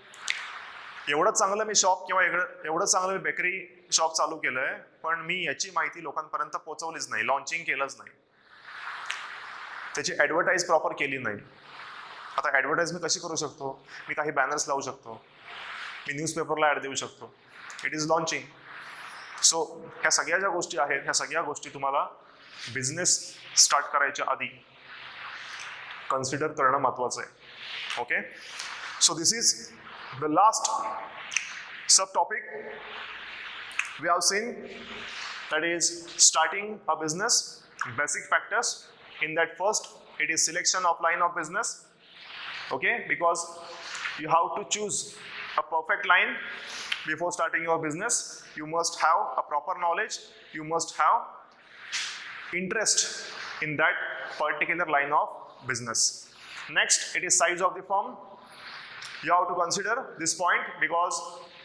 एवढं चांगलं मी शॉप किंवा एवढं चांगलं मी बेकरी शॉप चालू केलंय, पण मी याची माहिती लोकांपर्यंत पोहोचवलीच नाही, लॉन्चिंग केलंच नाही, त्याची ॲडव्हर्टाईज प्रॉपर केली नाही. आता ॲडव्हर्टाईज मी कशी करू शकतो? मी काही बॅनर्स लावू शकतो, मी न्यूजपेपरला ॲड देऊ शकतो. It is launching. सो ह्या सगळ्या ज्या गोष्टी आहेत ह्या सगळ्या गोष्टी तुम्हाला बिझनेस स्टार्ट करायच्या आधी कन्सिडर करणं महत्त्वाचं आहे. Okay, so this is the last sub topic we have seen, that is starting a business, basic factors. In that first it is selection of line of business. Okay, because you have to choose a perfect line before starting your business. You must have a proper knowledge, you must have interest in that particular line of business. Next, it is size of the firm. You have to consider this point because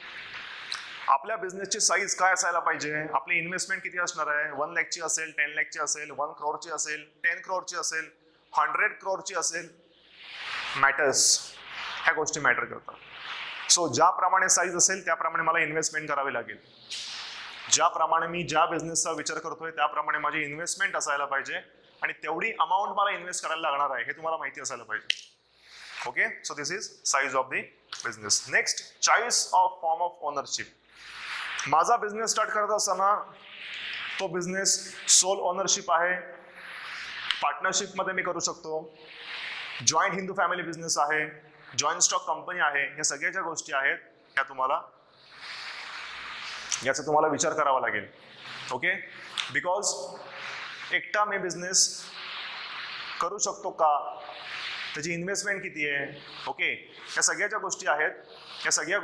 आपल्या बिझनेसची size काय असायला पाहिजे, आपली investment किती असणार आहे, 1 लाखची असेल, 10 लाखची असेल, 1 crore असेल, 10 crore असेल, 100 crore असेल, मॅटर्स. ह्या गोष्टी मॅटर करतात. सो ज्याप्रमाणे साईज असेल त्याप्रमाणे मला इन्व्हेस्टमेंट करावी लागेल. ज्याप्रमाणे मी ज्या बिझनेसचा विचार करतोय त्याप्रमाणे माझी इन्व्हेस्टमेंट असायला पाहिजे आणि तेवढी अमाऊंट मला इन्व्हेस्ट करायला लागणार आहे हे तुम्हाला माहिती असायला पाहिजे. Okay, so this is size of the business. Next, choice of form of ownership. माझा बिझनेस स्टार्ट करत असताना तो बिझनेस सोल ओनरशिप आहे, पार्टनरशिपमध्ये मी करू शकतो, जॉईंट हिंदू फॅमिली बिझनेस आहे, जॉईंट स्टॉक कंपनी आहे. ह्या सगळ्या ज्या गोष्टी आहेत ह्या याचा तुम्हाला विचार करावा लागेल. ओके, बिकॉज एकटा मी बिझनेस करू शकतो का, त्याची इन्व्हेस्टमेंट किती आहे. ओके, ह्या सगळ्या ज्या गोष्टी आहेत ह्या सगळ्या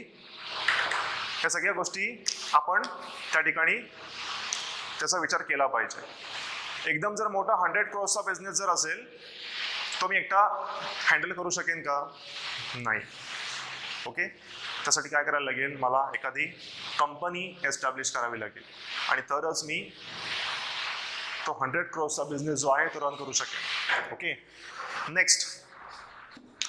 गोष्टी आपण त्या ठिकाणी त्याचा विचार केला पाहिजे. एकदम जर मोठा 100 crore बिझनेस जर असेल तो मी एकटा हँडल करू शकेन का? नाही. ओके, त्यासाठी काय करायला लागेल, मला एखादी कंपनी एस्टॅब्लिश करावी लागेल आणि तरच मी तो 100 crore बिझनेस जो आहे तो रन करू शकेन. Okay, next,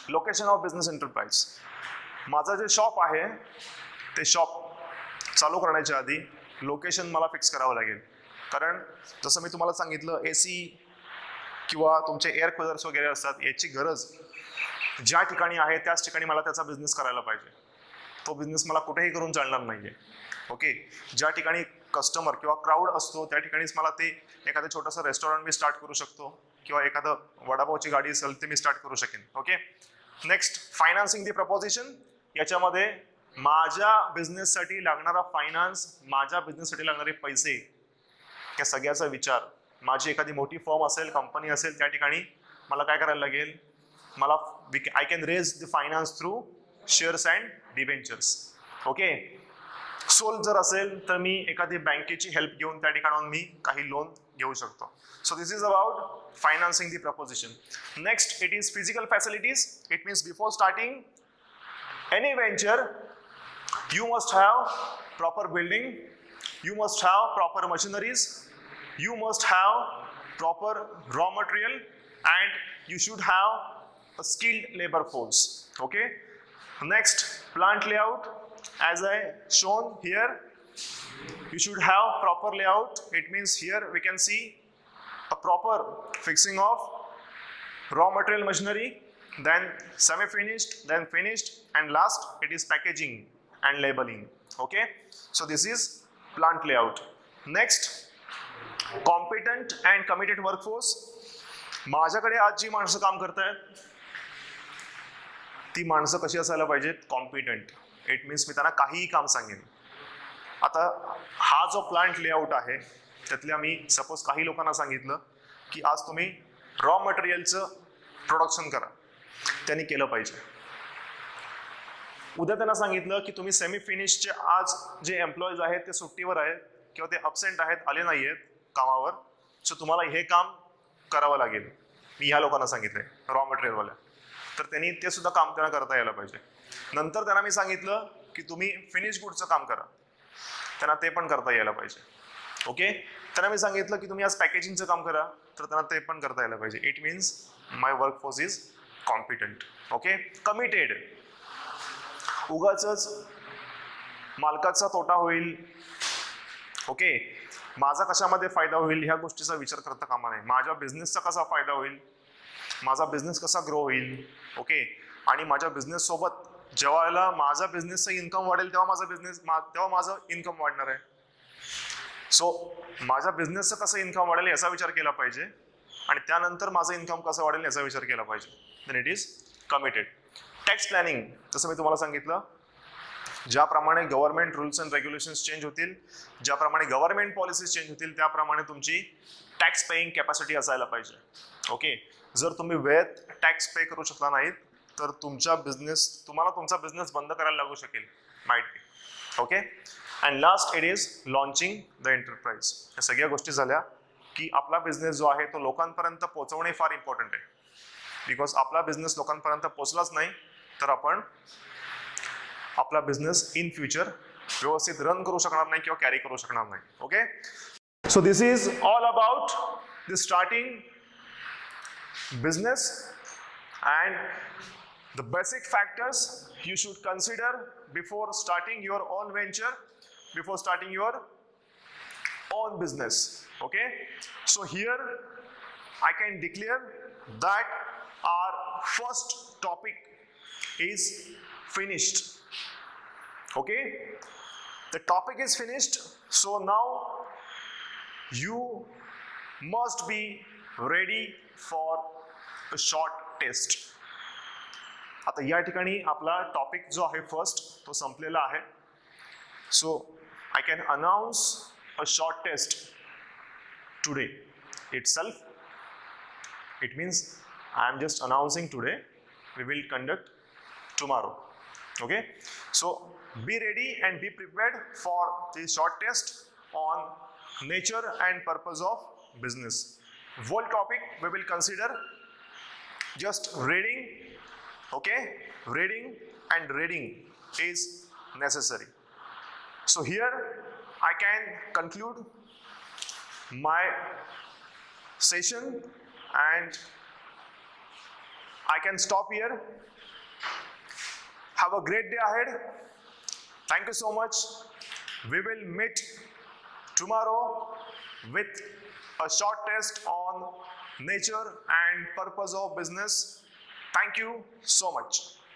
location of business enterprise. माझं जे शॉप आहे ते शॉप चालू करण्याच्या आधी लोकेशन मला फिक्स करावं लागेल. कारण जसं मी तुम्हाला सांगितलं, AC किंवा तुमचे एअर कूलर्स वगैरे असतात, याची गरज ज्या ठिकाणी आहे त्याच ठिकाणी मला त्याचा बिझनेस करायला पाहिजे. तो बिझनेस मला कुठेही करून चालणार नाहीये. ओके, ज्या ठिकाणी कस्टमर किंवा क्राऊड असतो त्या ठिकाणीच मला ते एखादं छोटंसं रेस्टॉरंट मी स्टार्ट करू शकतो किंवा एखादं वडापावची गाडी असेल ते मी स्टार्ट करू शकेन. Okay, next financing the proposition. याच्यामध्ये माझ्या बिझनेससाठी लागणारा फायनान्स, माझ्या बिझनेससाठी लागणारे पैसे, या सगळ्याचा विचार. माझी एखादी मोठी फर्म असेल, कंपनी असेल, त्या ठिकाणी मला काय करायला लागेल, मला I can raise the finance through shares and debentures. Okay, सोल जर असेल तर मी एखादी बँकेची हेल्प घेऊन त्या ठिकाणाहून मी काही लोन घेऊ शकतो. So this is about financing the proposition. Next, it is physical facilities. It means before starting any venture, you must have proper building, you must have proper machineries, you must have proper raw material, and you should have a skilled labor force. Okay, next, plant layout. As I shown here, you should have proper layout. It means here we can see a proper fixing of raw material machinery, then semi-finished, then finished, and last it is packaging and labeling. Okay, so this is plant layout. Next, competent and committed workforce. माझ्याकडे आज जी माणसं काम करतायत ती माणसं कशी असायला पाहिजेत, कॉम्पिटंट. इट मीन्स मी त्यांना काहीही काम सांगेन. आता हा जो प्लांट लेआउट आहे त्यातल्या मी सपोज काही लोकांना सांगितलं की आज तुम्ही रॉ मटेरियलचं प्रोडक्शन करा, त्यांनी केलं पाहिजे. उद्या त्यांना सांगितलं की तुम्ही सेमी फिनिशचे आज जे एम्प्लॉईज आहेत ते सुट्टीवर आहेत किंवा ते अब्सेंट आहेत, आले नाही आहेत कामावर, सो तुम्हाला हे काम करावं लागेल. मी ह्या लोकांना सांगितलंय रॉ मटेरियलवाल्या, तर त्यांनी ते सुद्धा काम त्यांना करता यायला पाहिजे. नंतर त्यांना मी सांगितलं की तुम्ही फिनिश गुडचं काम करा, त्यांना ते पण करता यायला पाहिजे. ओके, त्यांना मी सांगितलं की तुम्ही आज पॅकेजिंगचं काम करा, तर त्यांना ते पण करता यायला पाहिजे. It means my workforce is competent. Okay, committed. उगाचच मालकाचा तोटा होईल, ओके, माझा कशामध्ये फायदा होईल ह्या गोष्टीचा विचार करता कामा नये. माझ्या बिझनेसचा कसा फायदा होईल, माझा बिझनेस कसा ग्रो होईल, ओके, आणि माझ्या बिझनेस सोबत जेव्हा माझा बिझनेसचं इन्कम वाढेल तेव्हा माझं इन्कम वाढणार आहे. सो माझ्या बिझनेसचं कसं इन्कम वाढेल याचा विचार केला पाहिजे आणि त्यानंतर माझं इन्कम कसं वाढेल याचा विचार केला पाहिजे. Then it is committed. Tax planning. जसं मी तुम्हाला सांगितलं, ज्याप्रमाणे government rules and regulations change होतील, ज्याप्रमाणे गव्हर्नमेंट पॉलिसीज चेंज होतील, त्याप्रमाणे तुमची टॅक्स पेईंग कॅपॅसिटी असायला पाहिजे. ओके, जर तुम्ही वेळेत टॅक्स पे करू शकला नाहीत तर तुम्हाला तुमचा बिझनेस बंद करायला लागू शकेल, might be. Okay, and last it is launching the enterprise. या सगळ्या गोष्टी झाल्या की आपला बिझनेस जो आहे तो लोकांपर्यंत पोहोचवणे फार इम्पॉर्टंट आहे. बिकॉज आपला बिझनेस लोकांपर्यंत पोहोचलाच नाही तर आपण आपला बिझनेस इन फ्युचर व्यवस्थित रन करू शकणार नाही किंवा कॅरी करू शकणार नाही. Okay, so this is all about the starting business and the basic factors you should consider before starting your own venture, before starting your own business. Okay, so here I can declare that our first topic is finished. Okay, the topic is finished, so now you must be ready for a short test. आता या ठिकाणी आपला topic जो आहे first तो संपलेला आहे. So I can announce a short test today itself. It means I am just announcing today. We will conduct tomorrow. Okay, so be ready and be prepared for the short test on nature and purpose of business. Whole topic we will consider just reading. Okay, reading and reading is necessary. So here I can conclude my session and I can stop here. Have a great day ahead. Thank you so much. We will meet tomorrow with a short test on nature and purpose of business. Thank you so much.